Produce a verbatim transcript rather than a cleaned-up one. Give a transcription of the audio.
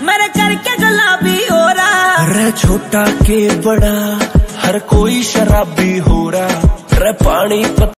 मेरे करके गुलाबी हो रहा। रे छोटा के बड़ा हर कोई शराबी हो रहा। रे पानी